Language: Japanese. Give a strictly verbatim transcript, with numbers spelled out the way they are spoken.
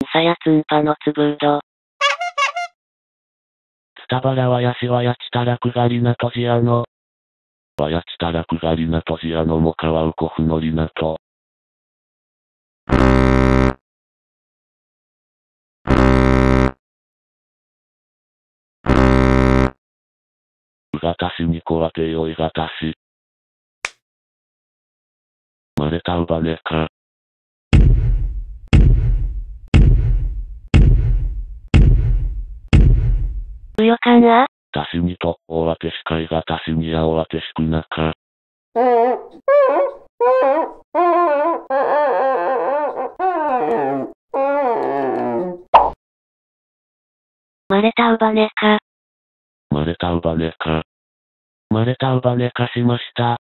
さやつんぱのつぶうど。 つたばらわやしわやちたらくがりなとじやの。わやちたらくがりなとじやのもかわうこふのりなと。うがたしにこわてよいがたし。まれたうばねか。 うよかなたしにと、おわてしかいがたしにやおわてしくなか。 まれたうばねか。 まれたうばねか。まれたうばねかしました。